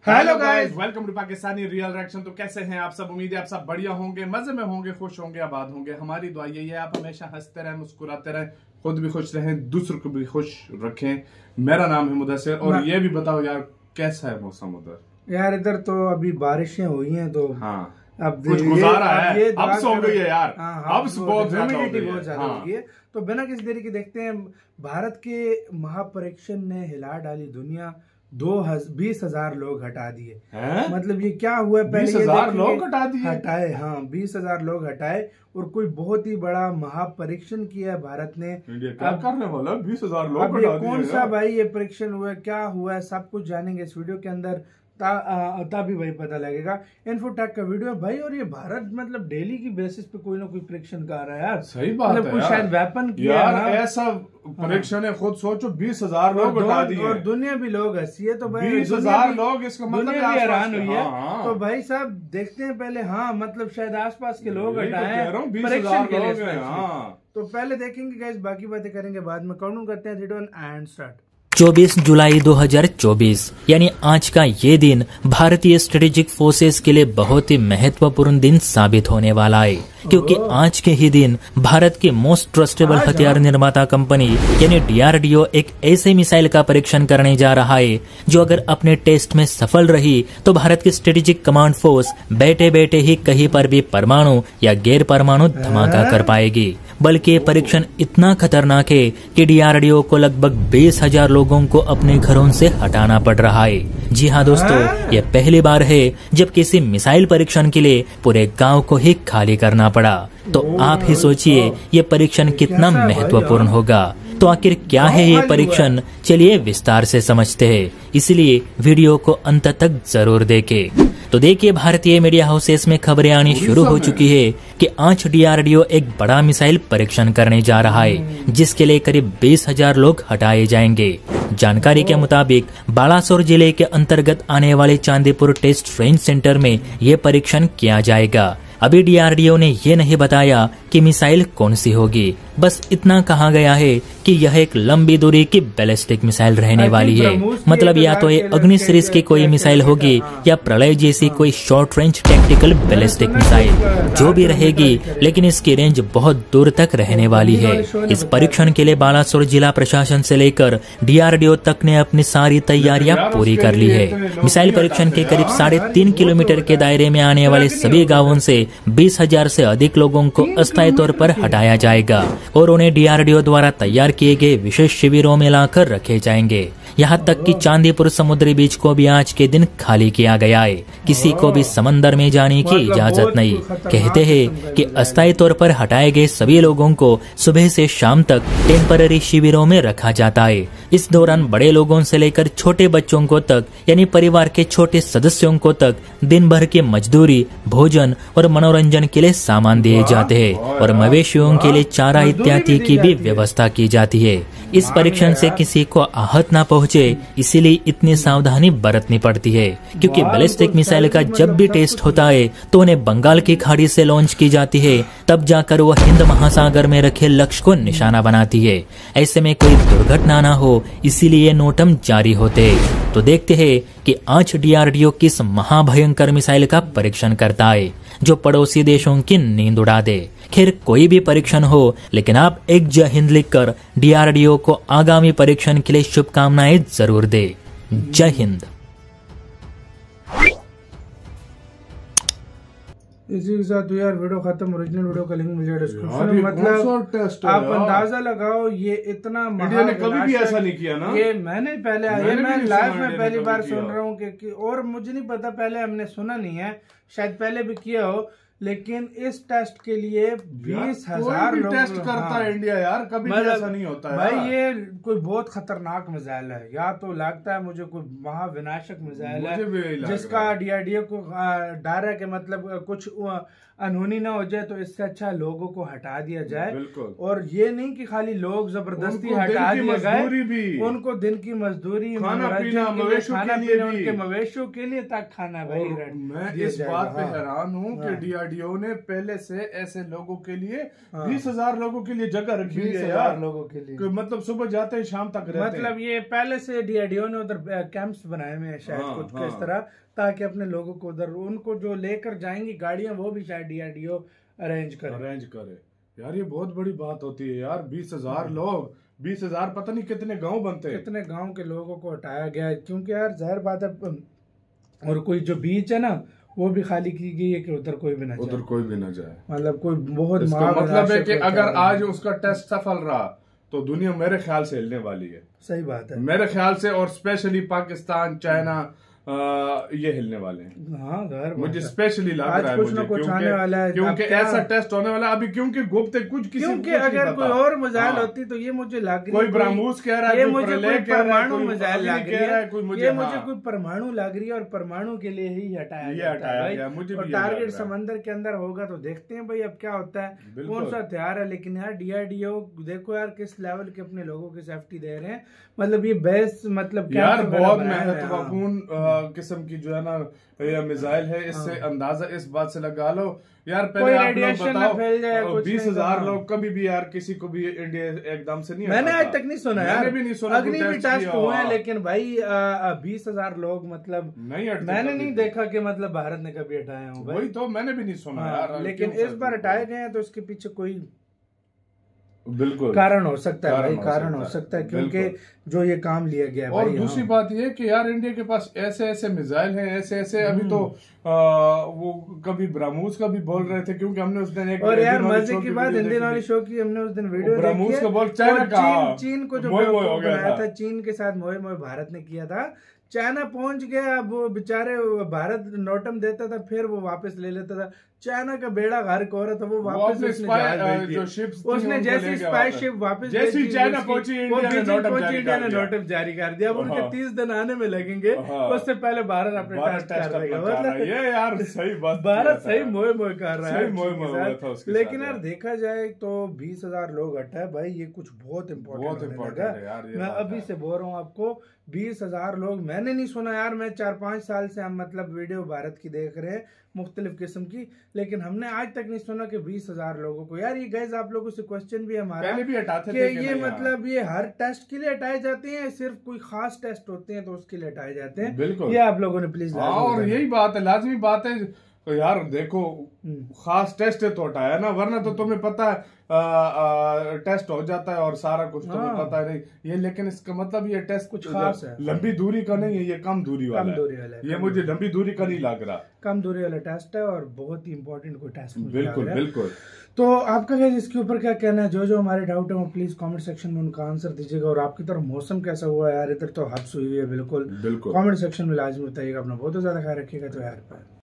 Hello guys, welcome to Pakistani real reaction. तो कैसे हैं आप सब? उम्मीद है आप सब बढ़िया होंगे, मजे में होंगे, खुश होंगे, आबाद होंगे। हमारी दुआ यही है आप हमेशा हंसते रहें, मुस्कुराते रहें, खुद भी खुश रहें, दूसरों को भी खुश रखें। मेरा नाम है मुदस्सिर। और ये भी बताओ यार, कैसा है मौसम उधर? यार इधर तो अभी बारिशें हुई हैं तो हाँ, अब कुछ गुजारा है। अब सो गई है यार। अब बहुत ज्यादा हो गई है। तो बिना किसी देरी के देखते हैं, भारत के महापरीक्षण ने हिला डाली दुनिया। 20,000 लोग हटा दिए। मतलब ये क्या हुआ है? पहले 20,000 लोग हटा दिए? हटाए, हाँ 20,000 लोग हटाए। और कोई बहुत ही बड़ा महापरीक्षण किया है भारत ने। क्या करने वाला 20,000 लोग अब ये कौन सा भाई ये परीक्षण हुआ, क्या हुआ है, सब कुछ जानेंगे इस वीडियो के अंदर। तभी भाई पता लगेगा। इन्फोटेक का वीडियो भाई। और ये भारत मतलब डेली की बेसिस पे कोई ना कोई परीक्षण कर रहा है यार। सही बात मतलब है कोई शायद वेपन किया यार, ऐसा परीक्षण है। खुद सोचो 20,000 लोग हटा दिए और दुनिया भी लोग हंसी है। तो भाई 20,000 लोग, इसका मतलब हैरान हुई है। तो भाई साहब देखते हैं पहले। हाँ मतलब शायद आसपास के लोग हटाए परीक्षण के लिए। तो पहले देखेंगे गाइस, बाकी बातें करेंगे बाद में। काउंट करते हैं 3, 2, 1 एंड स्टार्ट। 24 जुलाई 2024 यानी आज का ये दिन भारतीय स्ट्रेटेजिक फोर्सेस के लिए बहुत ही महत्वपूर्ण दिन साबित होने वाला है, क्योंकि आज के ही दिन भारत के मोस्ट ट्रस्टेबल हथियार निर्माता कंपनी यानी डीआरडीओ एक ऐसे मिसाइल का परीक्षण करने जा रहा है जो अगर अपने टेस्ट में सफल रही तो भारत की स्ट्रेटेजिक कमांड फोर्स बैठे बैठे ही कहीं पर भी परमाणु या गैर परमाणु धमाका कर पाएगी। बल्कि ये परीक्षण इतना खतरनाक है कि डीआरडीओ को लगभग 20,000 लोगों को अपने घरों से हटाना पड़ रहा है। जी हाँ दोस्तों, ये पहली बार है जब किसी मिसाइल परीक्षण के लिए पूरे गांव को ही खाली करना पड़ा। तो आप ही सोचिए ये परीक्षण कितना महत्वपूर्ण होगा। तो आखिर क्या है ये परीक्षण, चलिए विस्तार से समझते हैं, इसलिए वीडियो को अंत तक जरूर देखें। तो देखिए, भारतीय मीडिया हाउसेस में खबरें आनी शुरू हो चुकी है कि आज डीआरडीओ एक बड़ा मिसाइल परीक्षण करने जा रहा है, जिसके लिए करीब 20,000 लोग हटाए जाएंगे। जानकारी के मुताबिक बालासोर जिले के अंतर्गत आने वाले चांदीपुर टेस्ट रेंज सेंटर में ये परीक्षण किया जाएगा। अभी डीआरडीओ ने ये नहीं बताया कि मिसाइल कौन सी होगी, बस इतना कहा गया है कि यह एक लंबी दूरी की बैलिस्टिक मिसाइल रहने वाली है। मतलब या तो ये अग्नि सीरीज की कोई मिसाइल होगी या प्रलय जैसी कोई short range tactical ballistic missile, जो भी रहेगी, लेकिन इसकी रेंज बहुत दूर तक रहने वाली है। इस परीक्षण के लिए बालासोर जिला प्रशासन से लेकर डीआरडीओ तक ने अपनी सारी तैयारियां पूरी कर ली है। मिसाइल परीक्षण के करीब 3.5 किलोमीटर के दायरे में आने वाले सभी गाँवों से 20,000 से अधिक लोगों को अस्थायी तौर पर हटाया जाएगा और उन्हें डीआरडीओ द्वारा तैयार किए गए विशेष शिविरों में लाकर रखे जाएंगे। यहाँ तक कि चांदीपुर समुद्री बीच को भी आज के दिन खाली किया गया है। किसी को भी समंदर में जाने की इजाजत नहीं। कहते हैं कि अस्थायी तौर पर हटाए गए सभी लोगों को सुबह से शाम तक टेम्पररी शिविरों में रखा जाता है। इस दौरान बड़े लोगों से लेकर छोटे बच्चों को तक, यानी परिवार के छोटे सदस्यों को तक दिन भर की मजदूरी, भोजन और मनोरंजन के लिए सामान दिए जाते हैं और मवेशियों के लिए चारा इत्यादि की भी व्यवस्था की जाती है। इस परीक्षण से किसी को आहत न पहुंचे, इसीलिए इतनी सावधानी बरतनी पड़ती है, क्योंकि बैलिस्टिक मिसाइल का जब भी टेस्ट होता है तो उन्हें बंगाल की खाड़ी से लॉन्च की जाती है, तब जाकर वह हिंद महासागर में रखे लक्ष्य को निशाना बनाती है। ऐसे में कोई दुर्घटना न हो, इसीलिए नोटम जारी होते हैं। तो देखते हैं कि आज डीआरडीओ किस महाभयंकर मिसाइल का परीक्षण करता है जो पड़ोसी देशों की नींद उड़ा दे। खैर कोई भी परीक्षण हो, लेकिन आप एक जय हिंद लिखकर डीआरडीओ को आगामी परीक्षण के लिए शुभकामनाएं जरूर दे। जय हिंद। इसी के साथ यार वीडियो खत्म। ओरिजिनल वीडियो का लिंक मिल जाएगा डिस्क्रिप्शन में। मतलब आप अंदाजा लगाओ, ये इतना इंडिया ने कभी भी ऐसा नहीं किया ना। ये मैंने पहले मैं लाइव में पहली बार सुन रहा हूँ कि और मुझे नहीं पता, पहले हमने सुना नहीं है, शायद पहले भी किया हो, लेकिन इस टेस्ट के लिए 20,000 लोग टेस्ट करता है इंडिया यार, कभी ऐसा नहीं होता है भाई। ये कोई बहुत खतरनाक मिसाइल है, या तो लगता है मुझे कोई महाविनाशक मिसाइल है जिसका डीआरडीओ को डर है कि मतलब कुछ अनहोनी ना हो जाए, तो इससे अच्छा लोगों को हटा दिया जाए। और ये नहीं कि खाली लोग जबरदस्ती हटा दिए गए, उनको दिन की मजदूरी, खाना पीना उनके मवेशियों के लिए तक खाना। भाई मैं इस बात पे हैरान हूँ कि डीआरडीओ ने पहले से ऐसे लोगों के लिए 20,000 लोगों के लिए जगह रखी हुई है यार, लोगों के लिए, मतलब सुबह जाते हैं शाम तक रहते मतलब ये पहले से डीआरडीओ ने उधर कैंप्स बनाए हुए हैं शायद कुछ इस तरह, ताकि अपने लोगों को उधर उनको जो लेकर जाएंगी गाड़ियां वो भी शायद डीआरडीओ अरेंज करे। यार ये बहुत बड़ी बात होती है यार, 20,000 लोग, 20,000 पता नहीं कितने गांव बनते हैं, कितने गांव के लोगों को हटाया गया है, क्योंकि यार जाहिर बात है। और कोई जो बीच है ना वो भी खाली की गई है कि उधर कोई भी ना जाए, मतलब कोई बहुत मतलब है कि अगर आज उसका टेस्ट सफल रहा तो दुनिया मेरे ख्याल से हिलने वाली है। सही बात है, मेरे ख्याल से, और स्पेशली पाकिस्तान, चाइना, ये हिलने वाले हैं। हाँ, मुझे स्पेशली लग रहा है, कुछ ना कुछ आने वाला है, क्योंकि ऐसा टेस्ट होने वाला है अभी, क्योंकि गुप्त कुछ किसी, क्योंकि अगर कोई और मिसाइल होती तो ये मुझे लग रही है कोई ब्रह्मोस कह रहा है, ये मुझे कोई परमाणु मिसाइल लग रही है, ये मुझे कोई परमाणु लग रही है, और परमाणु के लिए ही हटाया गया। और टारगेट समंदर के अंदर होगा तो देखते हैं भाई अब क्या होता है, कौन सा हथियार है। लेकिन यार डीआरडीओ देखो यार किस लेवल के अपने लोगों की सेफ्टी दे रहे हैं, मतलब ये बेस, मतलब यार बहुत महत्वपूर्ण किस्म की जो है ना ये मिसाइल है। इससे अंदाजा इस बात से लगा लो यार, पहले आप लोग बताओ 20,000 लोग कभी भी यार किसी को भी इंडिया एकदम से नहीं, मैंने आज तक नहीं सुना यार, मैंने भी नहीं सुना, अग्नि भी टेस्ट हुए हैं, लेकिन भाई 20,000 लोग मतलब मैंने नहीं देखा कि मतलब भारत ने कभी हटाए हों। वही तो मैंने भी नहीं सुना यार, लेकिन इस बार हटाए गए हैं तो इसके पीछे कोई बिल्कुल कारण हो सकता है भाई, कारण हो सकता है, क्योंकि जो ये काम लिया गया है। और दूसरी बात ये कि यार इंडिया के पास ऐसे ऐसे मिसाइल हैं, ऐसे ऐसे, अभी तो वो कभी ब्रह्मोस का भी बोल रहे थे, क्योंकि हमने उस दिन एक, और यार मजे की बात हिंदी वाली शो की, हमने उस दिन वीडियो ब्रह्मोस का बोल चाइना का, चीन को जो बनाया था, चीन के साथ मोए मोए भारत ने किया था, चाइना पहुंच गया, अब वो बेचारे भारत नोटम देता था फिर वो वापस ले लेता था, चाइना का बेड़ा गर्क हो रहा था, वो वापस उसने जैसी स्पाई शिप वापस जैसी चाइना पहुंची इंडिया ने नोटम जारी कर दिया। अब उनके 30 दिन आने में लगेंगे, उससे पहले भारत अपने टेस्ट कर देगा। मतलब ये यार सही बात, भारत सही मोए मोए कर रहा है। लेकिन यार देखा जाए तो 20,000 लोग हटा भाई, ये कुछ बहुत इम्पोर्टेंट है। मैं अभी से बोल रहा हूँ आपको, 20,000 लोग मैंने नहीं सुना यार, मैं 4-5 साल से हम मतलब वीडियो भारत की देख रहे हैं मुख्तलिफ किस्म की, लेकिन हमने आज तक नहीं सुना कि 20,000 लोगों को। यार ये गाइस आप लोगों से क्वेश्चन भी हमारा भी हटाते थे कि ये मतलब ये हर टेस्ट के लिए हटाए जाते हैं, सिर्फ कोई खास टेस्ट होते हैं तो उसके लिए हटाए जाते हैं? बिल्कुल, ये आप लोगों ने प्लीज, और यही बात है, लाजमी बात है। तो यार देखो खास टेस्ट है तो हटाया ना, वरना तो तुम्हें पता है टेस्ट हो जाता है और सारा कुछ तुम्हें पता है नहीं ये। लेकिन इसका मतलब ये टेस्ट कुछ खास है, लंबी दूरी का नहीं है, ये कम दूरी वाला है। ये मुझे लंबी दूरी का नहीं लग रहा, कम दूरी वाला टेस्ट है और बहुत ही इंपॉर्टेंट कोई टेस्ट। बिल्कुल। तो आपका क्या इसके ऊपर क्या कहना है? जो हमारे डाउट है वो प्लीज कमेंट सेक्शन में उनका आंसर दीजिएगा। और आपकी तरफ मौसम कैसा हुआ यार? इधर तो हद हुई है बिल्कुल। कमेंट सेक्शन में लाजमी बताइएगा। अपना बहुत ज्यादा ख्याल रखिएगा। तो यार